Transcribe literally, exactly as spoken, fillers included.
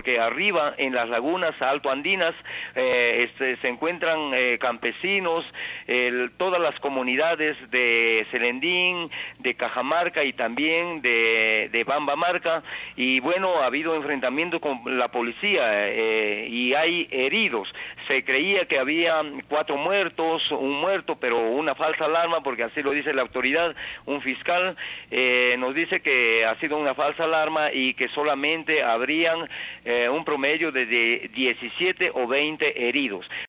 porque arriba en las lagunas altoandinas eh, este, se encuentran eh, campesinos, el, todas las comunidades de Selendín, de Cajamarca y también de, de Bambamarca, y bueno, ha habido enfrentamiento con la policía eh, y hay heridos. Se creía que había cuatro muertos, un muerto, pero una falsa alarma, porque así lo dice la autoridad. Un fiscal eh, nos dice que ha sido una falsa alarma y que solamente habrían eh, un promedio de diecisiete o veinte heridos.